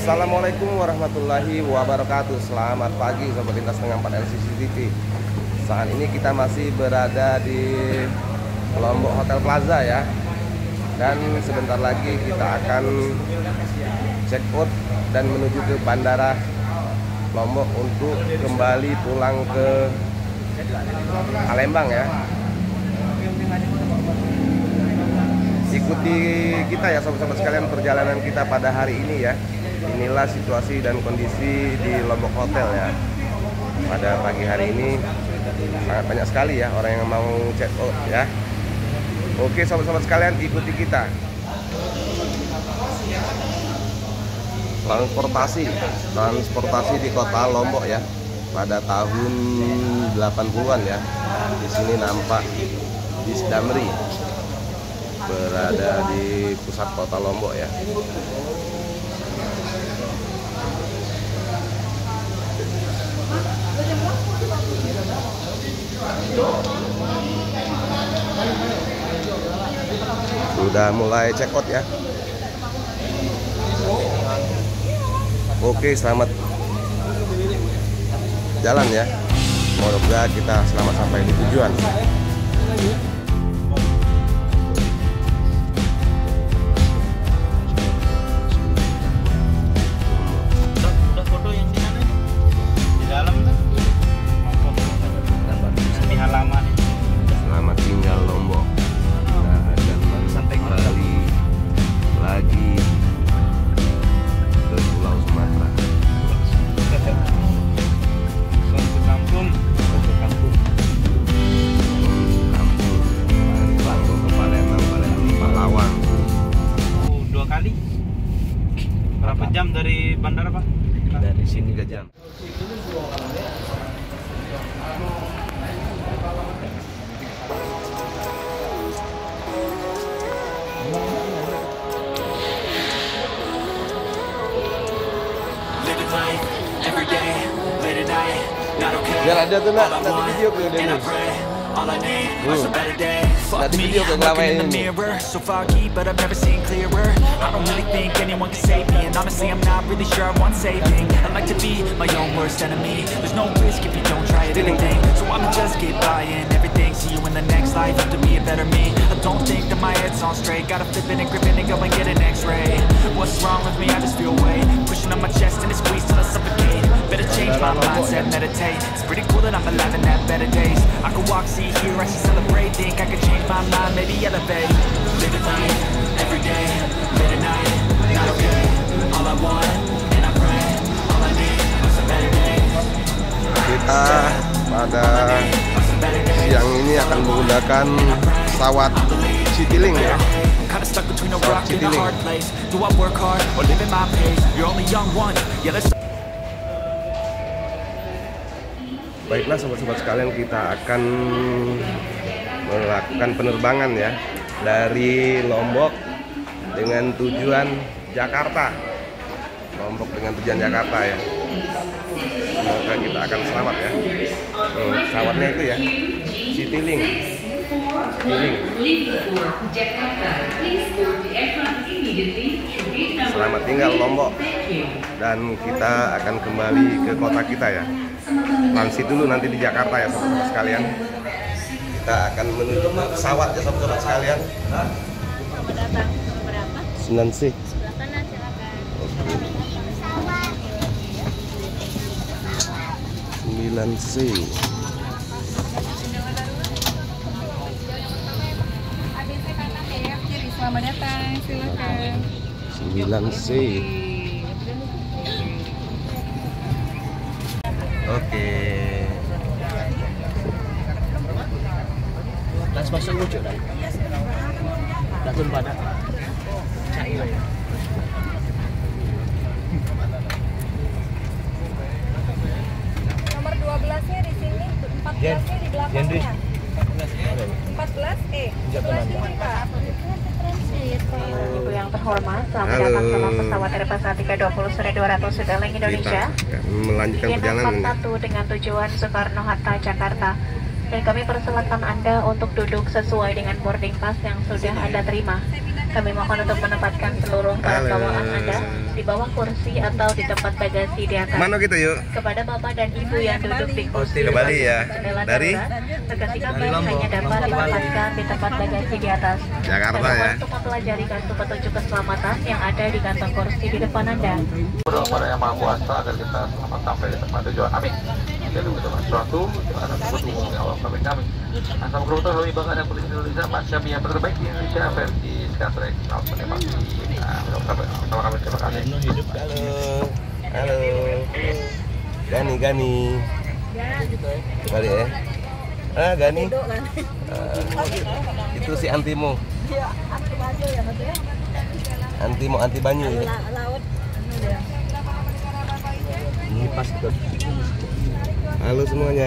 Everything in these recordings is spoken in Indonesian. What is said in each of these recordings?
Assalamualaikum warahmatullahi wabarakatuh. Selamat pagi Sobat Lintas Tengah 4 LCC TV. Saat ini kita masih berada di Lombok Hotel Plaza ya. Dan sebentar lagi kita akan check out dan menuju ke Bandara Lombok untuk kembali pulang ke Palembang ya. Ikuti kita ya sobat-sobat sekalian perjalanan kita pada hari ini ya. Inilah situasi dan kondisi di Lombok Hotel ya. Pada pagi hari ini sangat banyak sekali ya orang yang mau check out ya. Oke sobat-sobat sekalian, ikuti kita. Transportasi di kota Lombok ya. Pada tahun 80-an ya. Di sini nampak bis Damri berada di pusat kota Lombok ya. Sudah mulai check out ya. Oke, selamat jalan ya. Semoga kita selamat sampai di tujuan. Selamat tinggal Lombok. Kita akan kembali lagi ke Pulau Sumatera. Kampung ke Palembang, Pahlawan. 2 kali. Berapa jam dari bandara Pak? Dari sini 3 jam. Biar ada tuh nak, nanti video ke dia nih. Nanti video ke ngelamain ini. So foggy, but I've never seen clearer. I don't really think anyone can save me, and honestly I'm not really sure I want saving. I like to be my own worst enemy. There's no risk if you don't try at anything, so I'ma just get buying everything. See you in the next life, have to be a better me. I don't think that my head's on straight. Gotta flip it and grip it and go and get an x-ray. What's wrong with me? I just feel weight pushing on my chest and it squeezed till I suffocate. Better change my mindset, meditate. It's pretty cool that I'm alive and have better days. I could walk, see, hear, I should celebrate. Think I could change my mind, maybe elevate. Live it life, every day, late at night, not okay. All I want, and I pray, all I need are some better days. Kita pada siang ini akan menggunakan pesawat Citylink ya. Pesawat Citylink. Do I work hard or live at my pace? You're only young once, yeah let's. Baiklah sobat-sobat sekalian, kita akan melakukan penerbangan ya dari Lombok dengan tujuan Jakarta. Lombok dengan tujuan Jakarta ya. Semoga kita akan selamat ya. Pesawatnya itu ya Citylink. Selamat tinggal Lombok. Dan kita akan kembali ke kota kita ya. Transit dulu nanti di Jakarta ya sobat-sobat sekalian. Kita akan menuju ke pesawat ya sobat-sobat sekalian. Selamat datang. Berapa? 9C. Sebelah kanan silakan. 9C. Selamat datang, silakan. 9C. Oke. Das masuk lucu dah. Datun pada. Cai lah ya. Nomor 12-nya di sini, 14-nya di belakangnya. 14E. 11 ini Pak. Ibu yang terhormat, selamat datang dalam pesawat Airbus A320-200 Citylink Indonesia. Kita akan melanjutkan perjalanan. 41 dengan tujuan Soekarno-Hatta, Jakarta. dan kami persilakan Anda untuk duduk sesuai dengan boarding pass yang sudah Anda terima. Kami mohon untuk menempatkan seluruh barang bawaan Anda di bawah kursi atau di tempat bagasi di atas. Mana gitu yuk? Kepada Bapak dan Ibu yang duduk di kursi ke Bali ya. dari bagasi kami hanya dapat ditempatkan di tempat bagasi di atas. Jakarta Kami mohon ya. untuk mempelajari kartu petunjuk keselamatan yang ada di kantong kursi di depan Anda. Berdoa kepada Yang Maha Kuasa agar kita selamat sampai di tempat tujuan. Amin. Jadi segala sesuatu akan berhubung dengan Allah sampai kami. Asal kerutan kami bangga dan polisi Indonesia, kami yang terbaik di Indonesia versi Skytrack. Selamat menikmati. Sama kami terima kasih. Halo. Gani. Balik ya. Gani. Itu si Antimo. Antimo anti banyu ya. Ini pas betul. Halo semuanya.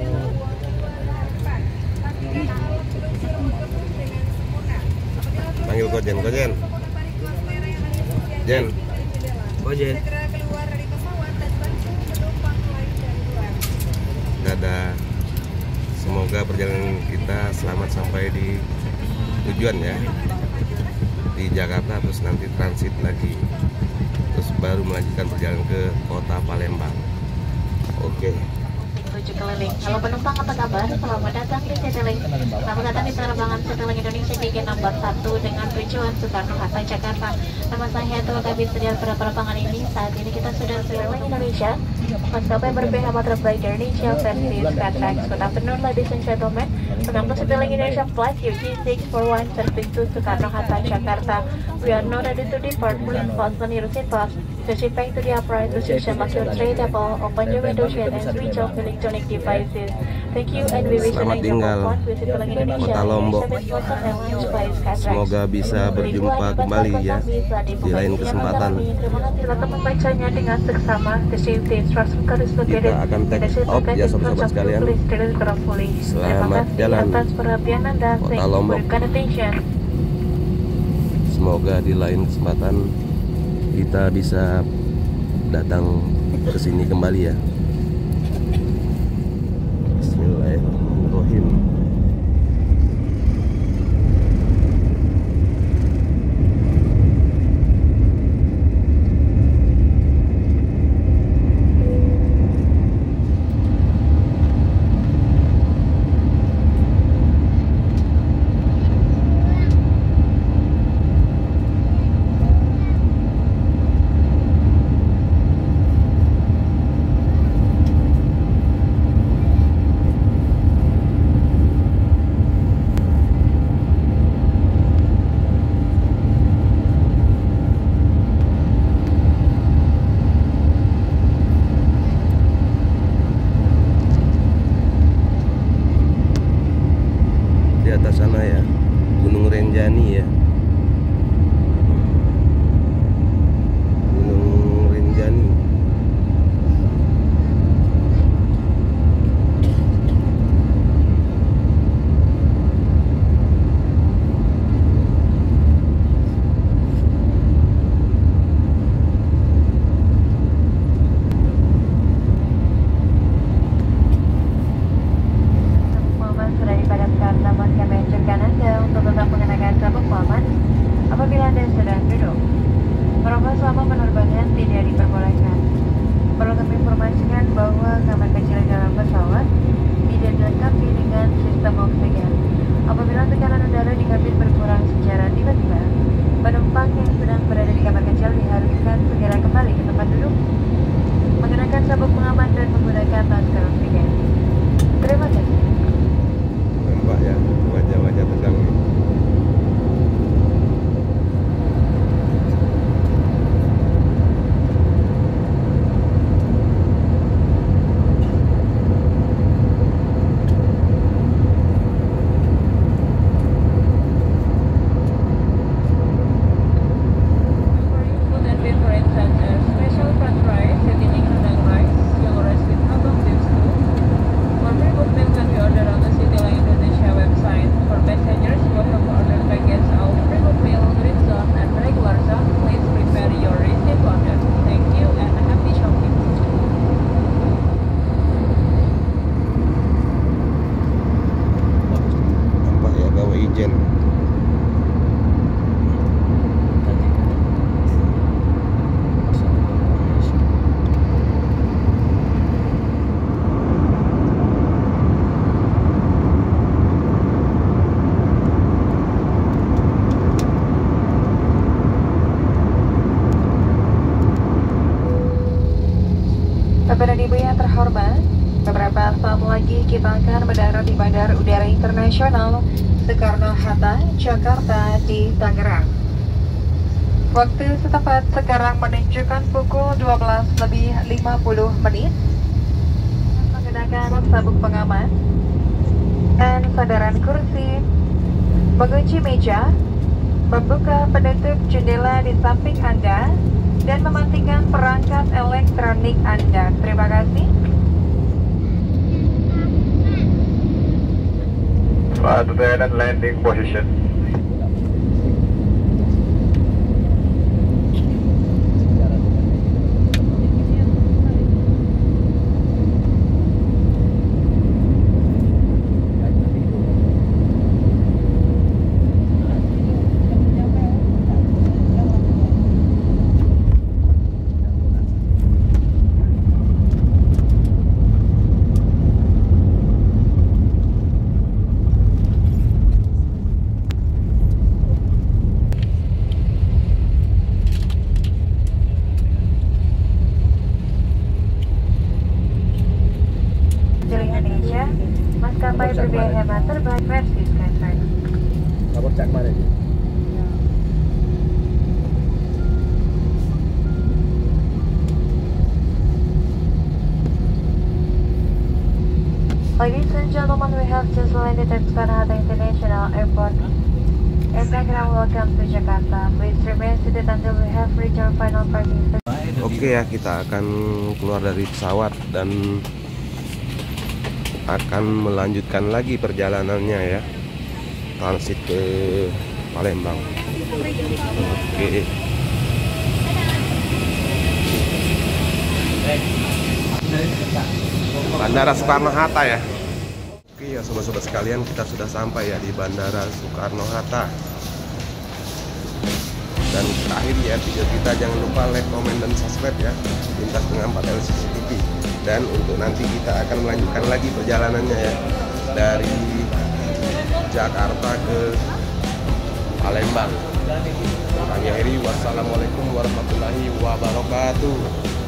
Panggil Kojen. Jen. Dadah. Semoga perjalanan kita selamat sampai di tujuan ya. Di Jakarta, terus nanti transit lagi. Terus baru melanjutkan perjalanan ke kota Palembang. Oke. Menuju keliling. Halo penumpang, apa kabar? Selamat datang di Citylink. Selamat datang di penerbangan Citylink Indonesia tiket nomor 1 dengan tujuan Soekarno-Hatta, Jakarta. Nama saya Tua Kabin Sedia pada penerbangan ini. Saat ini kita sudah Citylink Indonesia. Maskapai berpihak terbaik di Indonesia versi Skytrax. Good afternoon, ladies and gentlemen. Welcome to Citylink Indonesia flight UG641 serving to Soekarno-Hatta, Jakarta. We are now ready to depart. Please fasten your seatbelts. Switch back to the upright position, lock your tray table, open your window shade, and switch off electronic devices. Thank you and we wish you Selamat tinggal Kota Lombok. Semoga bisa berjumpa kembali ya di lain kesempatan. Terima kasih telah membacanya dengan seksama. The safety instruction code is located Kita akan take off ya sobat-sobat sekalian. Selamat jalan atas perhatian Anda. Kota Lombok. Semoga di lain kesempatan kita bisa datang ke sini kembali ya. Bismillahirrahmanirrahim. Atas sana ya, Gunung Rinjani ya. Gunung Rinjani. Apabila Anda sedang duduk, merokok selama penerbangan tidak diperbolehkan. Perlu kami informasikan bahwa kamar kecil di dalam pesawat tidak dilengkapi dengan sistem oksigen. Apabila tekanan udara di kabin berkurang secara tiba-tiba, penumpang yang sedang berada di kamar kecil diharuskan segera kembali ke tempat duduk, menggunakan sabuk pengaman dan menggunakan masker oksigen. Terima kasih. Nampak ya wajah-wajah tegang nih. Bapak dan Ibu yang terhormat, beberapa saat lagi kita akan mendarat di Bandara Udara Internasional Soekarno-Hatta, Jakarta di Tangerang. Waktu setempat sekarang menunjukkan pukul 12:50 menggunakan sabuk pengaman dan sandaran kursi, mengunci meja, membuka penutup jendela di samping Anda, dan mematikan perangkat elektronik Anda. Terima kasih. Advance and landing position. Maskapai berbiaya hemat terbaik versi Skytrax. Lapor cak kemarin. Ladies and gentlemen, we have just landed at Soekarno-Hatta International Airport. And now welcome to Jakarta. Please remain seated until we have reached our final parking station. Oke ya, kita akan keluar dari pesawat dan akan melanjutkan lagi perjalanannya ya, transit ke Palembang. Oke. Bandara Soekarno-Hatta ya. Oke ya sobat-sobat sekalian, kita sudah sampai ya di Bandara Soekarno-Hatta. Dan terakhir ya video kita, jangan lupa like, comment, dan subscribe ya, Lintas Tengah 4 LCC TV. Dan untuk nanti kita akan melanjutkan lagi perjalanannya ya, dari Jakarta ke Palembang. Kami akhiri, wassalamualaikum warahmatullahi wabarakatuh.